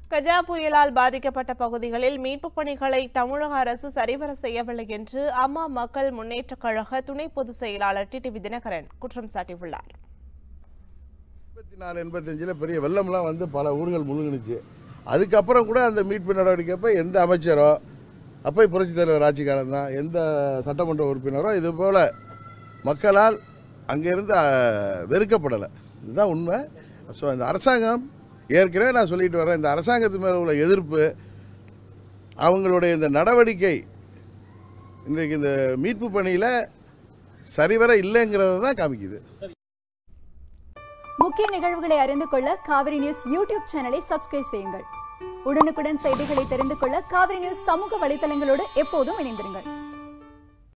கஜா புயலால் பாதிக்கப்பட்ட பகுதிகளில் மீட்புப் பணிகளை தமிழக அரசு சரிவர செய்யவில்லை என்று அம்மா மக்கள் முன்னேற்றக் கழக துணை பொதுச் செயலாளர் டிடிவி தினகரன் குற்றம் சாட்டியுள்ளார். 84-85 பெரிய வெள்ளம்லாம் வந்து பல ஊர்கள் முழுங்கினுச்சு. அதுக்கப்புறம் கூட அந்த மீட்பு நடவடிக்கைப்போ எந்த அமைச்சரோ அப்போ புரட்சித் தலைவர் ஆட்சி காலம் தான் எந்த சட்டமன்ற உறுப்பினரோ இது போல் மக்களால் அங்கேருந்து வெறுக்கப்படலை. இதுதான் உண்மை. ஸோ இந்த அரசாங்கம் ஏற்கனவே நான் சொல்லிட்டு வரேன், இந்த அரசாங்கத்து மேலே உள்ள எதிர்ப்பு அவங்களுடைய இந்த நடவடிக்கை இன்றைக்கு இந்த மீட்பு பணியில் சரிவர இல்லைங்கிறத தான் காமிக்குது. முக்கிய நிகழ்வுகளை அறிந்து கொள்ள காவிரி நியூஸ் யூடியூப் சேனலை சப்ஸ்கிரைப் செய்யுங்கள். உடனுக்குடன் செய்திகளை தெரிந்து கொள்ள காவிரி நியூஸ் சமூக வலைதளங்களோடு எப்போதும் இணைந்திருங்கள்.